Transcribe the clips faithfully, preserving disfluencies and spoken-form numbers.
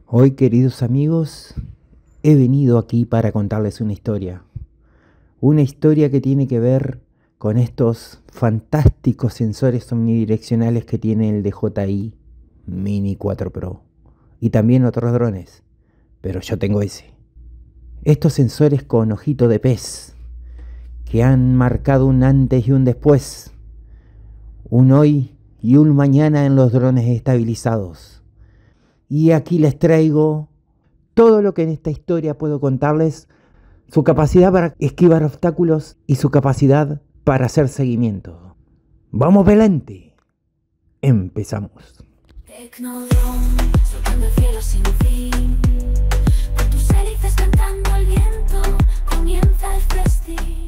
Hoy, queridos amigos, he venido aquí para contarles una historia. Una historia que tiene que ver con estos fantásticos sensores omnidireccionales que tiene el D J I Mini cuatro Pro. Y también otros drones, pero yo tengo ese. Estos sensores con ojito de pez, que han marcado un antes y un después. Un hoy y un mañana en los drones estabilizados. Y aquí les traigo todo lo que en esta historia puedo contarles, su capacidad para esquivar obstáculos y su capacidad para hacer seguimiento. ¡Vamos adelante! Empezamos. Tecnodrome, soltando el cielo sin fin. Por tus hélices cantando al viento, comienza el festín.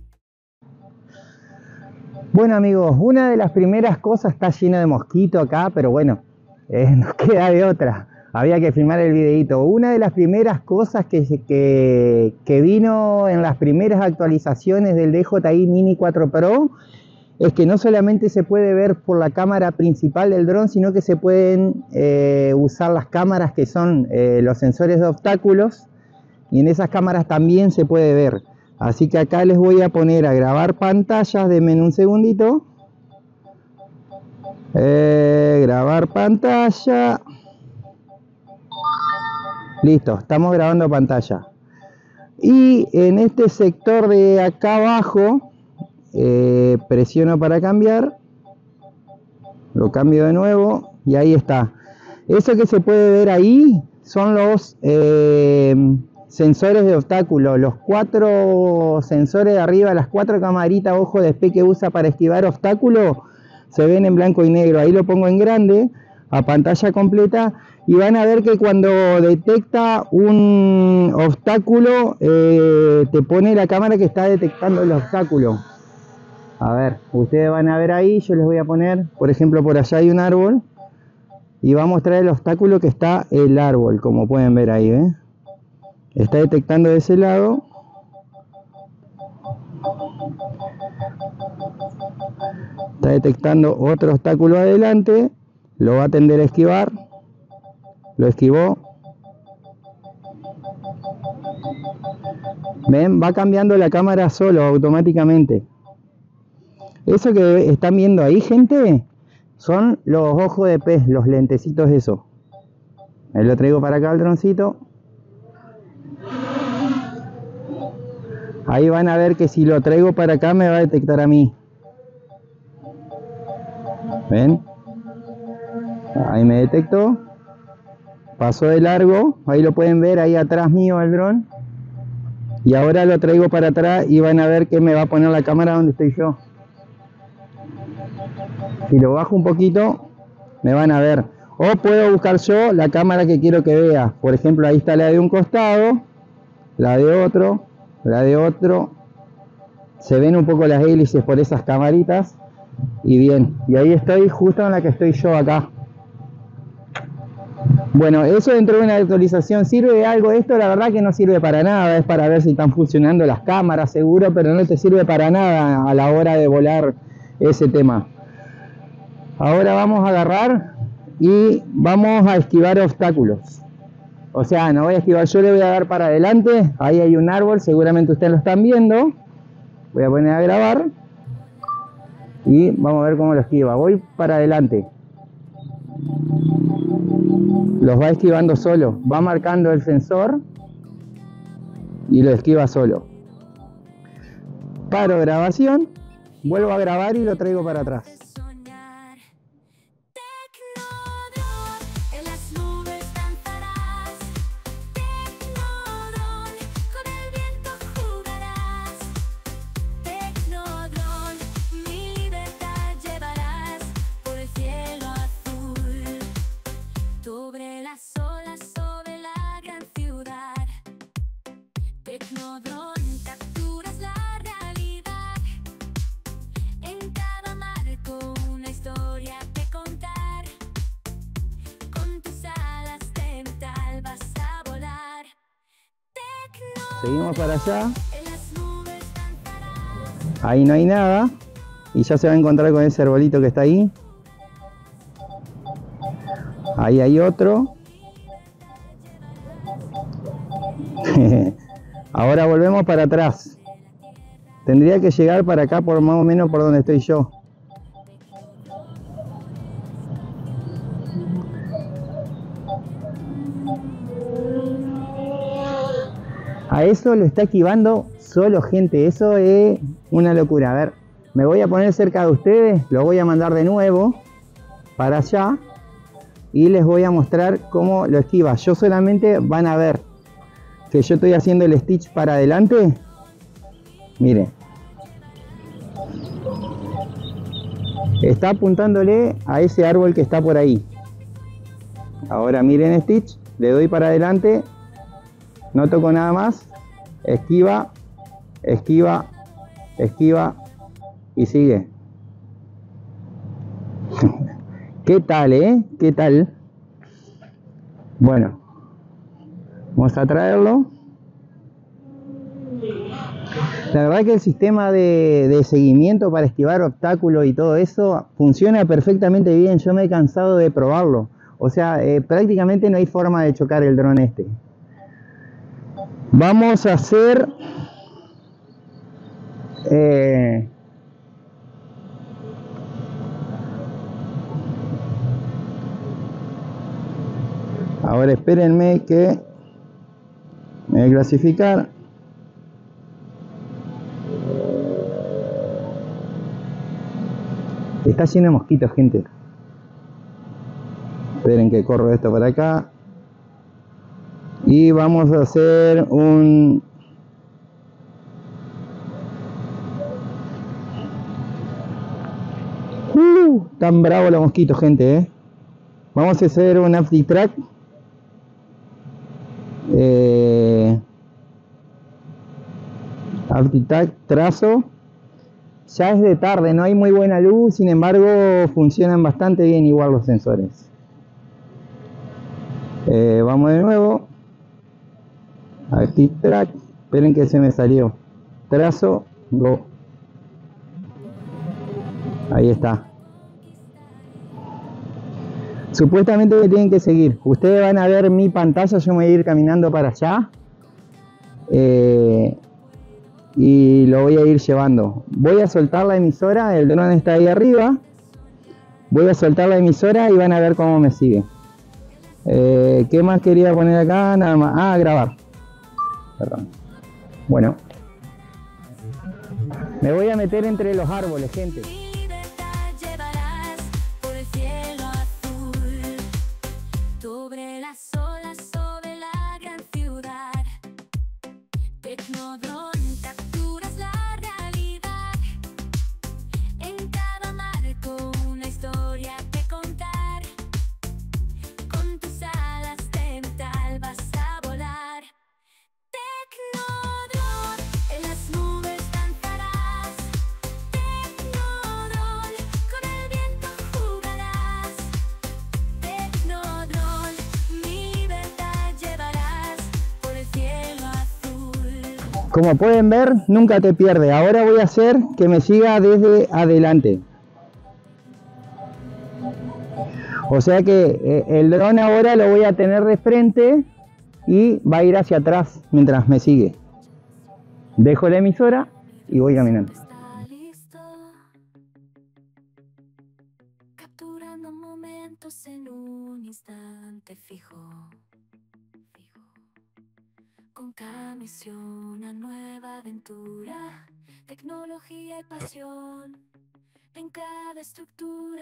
Bueno amigos, una de las primeras cosas, está llena de mosquito acá, pero bueno, eh, nos queda de otra. Había que filmar el videito. Una de las primeras cosas que, que, que vino en las primeras actualizaciones del D J I Mini cuatro Pro es que no solamente se puede ver por la cámara principal del dron, sino que se pueden eh, usar las cámaras que son eh, los sensores de obstáculos, y en esas cámaras también se puede ver. Así que acá les voy a poner a grabar pantallas. Denme un segundito. Eh, grabar pantalla. Listo, estamos grabando pantalla. Y en este sector de acá abajo, eh, presiono para cambiar. Lo cambio de nuevo y ahí está. Eso que se puede ver ahí son los eh, sensores de obstáculo. Los cuatro sensores de arriba, las cuatro camaritas ojo de espejo que usa para esquivar obstáculos, se ven en blanco y negro. Ahí lo pongo en grande, a pantalla completa. Y van a ver que cuando detecta un obstáculo, eh, te pone la cámara que está detectando el obstáculo. A ver, ustedes van a ver ahí, yo les voy a poner, por ejemplo, por allá hay un árbol. Y va a mostrar el obstáculo que está el árbol, como pueden ver ahí, ¿eh? Está detectando de ese lado. Está detectando otro obstáculo adelante. Lo va a tender a esquivar. Lo esquivó. Ven, va cambiando la cámara solo, automáticamente. Eso que están viendo ahí, gente, son los ojos de pez, los lentecitos esos. Ahí lo traigo para acá el droncito. Ahí van a ver que si lo traigo para acá me va a detectar a mí. ¿Ven? Ahí me detectó. Pasó de largo, ahí lo pueden ver, ahí atrás mío el dron. Y ahora lo traigo para atrás y van a ver que me va a poner la cámara donde estoy yo. Si lo bajo un poquito, me van a ver. O puedo buscar yo la cámara que quiero que vea. Por ejemplo, ahí está la de un costado, la de otro, la de otro. Se ven un poco las hélices por esas camaritas. Y bien, y ahí estoy justo en la que estoy yo acá. Bueno, eso dentro de una actualización, ¿sirve de algo esto? La verdad que no sirve para nada, es para ver si están funcionando las cámaras, seguro, pero no te sirve para nada a la hora de volar ese tema. Ahora vamos a agarrar y vamos a esquivar obstáculos. O sea, no voy a esquivar, yo le voy a dar para adelante, ahí hay un árbol, seguramente ustedes lo están viendo. Voy a poner a grabar y vamos a ver cómo lo esquiva. Voy para adelante. Los va esquivando solo, va marcando el sensor y lo esquiva solo. Paro grabación, vuelvo a grabar y lo traigo para atrás. Tecnodrome, capturas la realidad. En cada marco una historia que contar. Con tus alas de metal vas a volar. Tecnodrome, seguimos para allá. Ahí no hay nada. Y ya se va a encontrar con ese arbolito que está ahí. Ahí hay otro. Ahora volvemos para atrás. Tendría que llegar para acá por más o menos por donde estoy yo. A eso lo está esquivando solo, gente. Eso es una locura. A ver, me voy a poner cerca de ustedes. Lo voy a mandar de nuevo para allá. Y les voy a mostrar cómo lo esquiva. Yo solamente van a ver que yo estoy haciendo el stitch para adelante. Miren. Está apuntándole a ese árbol que está por ahí. Ahora miren stitch. Le doy para adelante. No toco nada más. Esquiva. Esquiva. Esquiva. Y sigue. ¿Qué tal, eh? ¿Qué tal? Bueno. Vamos a traerlo. La verdad que el sistema de, de seguimiento para esquivar obstáculos y todo eso funciona perfectamente bien. Yo me he cansado de probarlo. O sea, eh, prácticamente no hay forma de chocar el dron este. Vamos a hacer... Eh, ahora espérenme que me voy a clasificar. Está lleno de mosquitos, gente. Esperen que corro esto para acá. Y vamos a hacer un... Uh, tan bravos los mosquitos, gente, ¿eh? Vamos a hacer un after track. Eh, after track, trazo. Ya es de tarde, no hay muy buena luz, sin embargo funcionan bastante bien igual los sensores. Eh, vamos de nuevo. Aquí track. Esperen que se me salió. Trazo. Go. Ahí está. Supuestamente me tienen que seguir. Ustedes van a ver mi pantalla. Yo me voy a ir caminando para allá. Eh, y lo voy a ir llevando. Voy a soltar la emisora. El dron está ahí arriba. Voy a soltar la emisora y van a ver cómo me sigue. Eh, ¿Qué más quería poner acá? Nada más. Ah, grabar. Perdón. Bueno. Me voy a meter entre los árboles, gente. Libertad llevarás por el cielo azul, sobre las olas, sobre la gran ciudad. Tecnodron, capturas la realidad. En cada marco una historia que contar. Con tus alas de metal vas a volar. Tecnodron, en las nubes danzarás. Tecnodron, con el viento jugarás. Tecnodron, libertad llevarás por el cielo azul. Como pueden ver, nunca te pierde. Ahora voy a hacer que me siga desde adelante. O sea que eh, el dron ahora lo voy a tener de frente y va a ir hacia atrás mientras me sigue. Dejo la emisora y voy caminando. Está listo, capturando momentos en un instante fijo, fijo. Con cada misión una nueva aventura, tecnología y pasión en cada estructura.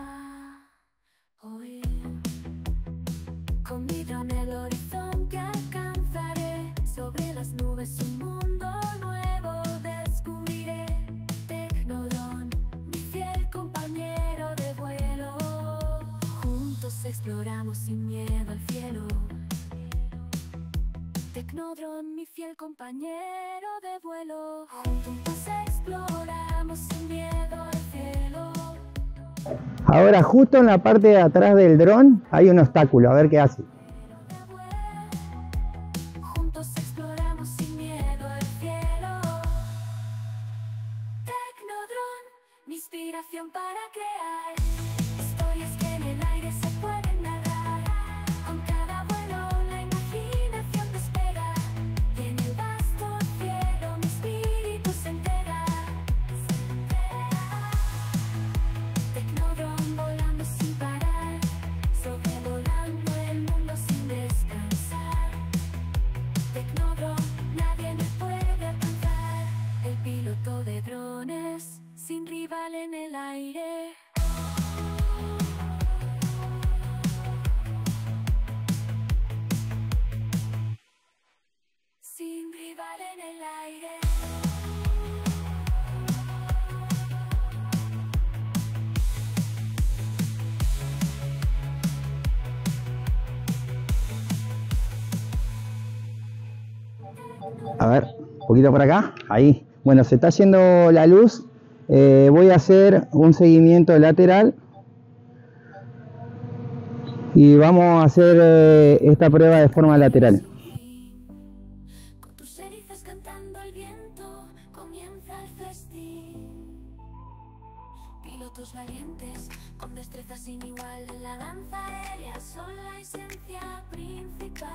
Hoy, con mi dron el horizonte alcanzaré, sobre las nubes un mundo nuevo descubriré. Tecnodron, mi fiel compañero de vuelo, juntos exploramos sin miedo al cielo. Tecnodron, mi fiel compañero de vuelo, juntos exploramos sin miedo al cielo. Ahora justo en la parte de atrás del dron hay un obstáculo, a ver qué hace. Juntos exploramos sin miedo el cielo. Tecnodron, mi inspiración para crear historias que en el aire se pueden narrar. Con cada vuelo la imaginación despega. A ver, un poquito por acá, ahí. Bueno, se está yendo la luz. Eh, voy a hacer un seguimiento lateral. Y vamos a hacer eh, esta prueba de forma lateral. Con tus hélices cantando al viento, comienza el festín. Pilotos valientes, con destreza sin igual en la danza aérea, son la esencia principal.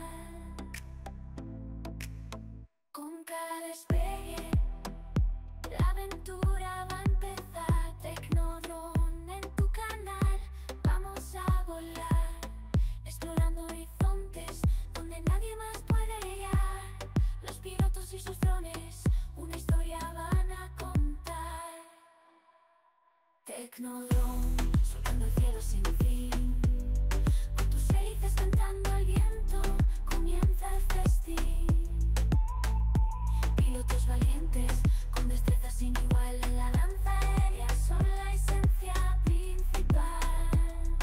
Con cada despegue, la aventura va a empezar. Tecnodrome en tu canal, vamos a volar, explorando horizontes donde nadie más puede llegar. Los pilotos y sus drones, una historia van a contar. Tecnodrome, surcando el cielo sin fin, con tus hélices cantando al viento, comienza el festín. Pilotos valientes, con destreza sin igual en la danza aérea, son la esencia principal.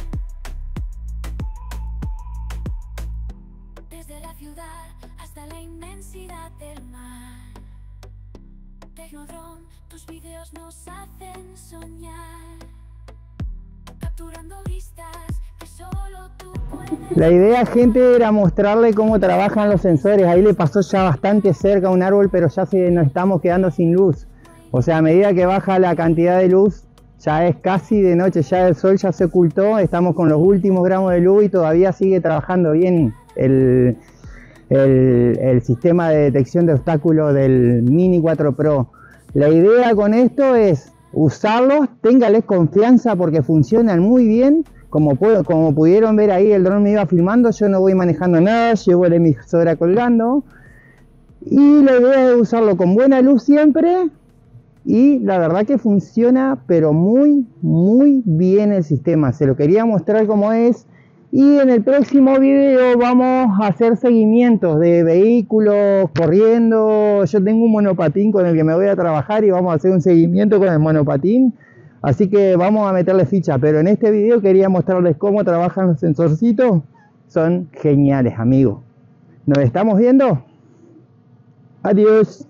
Desde la ciudad hasta la inmensidad del mar, Tecnodrome, tus vídeos nos hacen soñar, capturando vistas que solo tú puedes. La idea, gente, era mostrarle cómo trabajan los sensores. Ahí le pasó ya bastante cerca un árbol, pero ya se nos estamos quedando sin luz. O sea, a medida que baja la cantidad de luz, ya es casi de noche, ya el sol ya se ocultó. Estamos con los últimos gramos de luz y todavía sigue trabajando bien el, el, el sistema de detección de obstáculos del Mini cuatro Pro. La idea con esto es usarlos, téngales confianza porque funcionan muy bien. Como, puedo, como pudieron ver ahí, el dron me iba filmando, yo no voy manejando nada, llevo la emisora colgando. Y la idea es usarlo con buena luz siempre. Y la verdad que funciona, pero muy, muy bien el sistema. Se lo quería mostrar cómo es. Y en el próximo video vamos a hacer seguimientos de vehículos corriendo. Yo tengo un monopatín con el que me voy a trabajar y vamos a hacer un seguimiento con el monopatín. Así que vamos a meterle ficha, pero en este video quería mostrarles cómo trabajan los sensorcitos. Son geniales, amigos. ¿Nos estamos viendo? Adiós.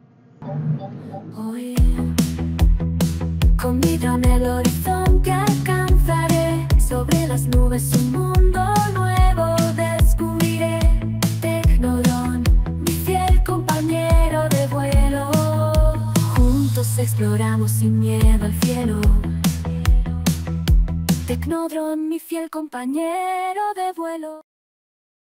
Hoy, con mi drone el horizonte alcanzaré, sobre las nubes un mundo nuevo descubriré. Tecnodrome, mi fiel compañero de vuelo, juntos exploramos sin miedo al cielo. Tecnodrome, mi fiel compañero de vuelo.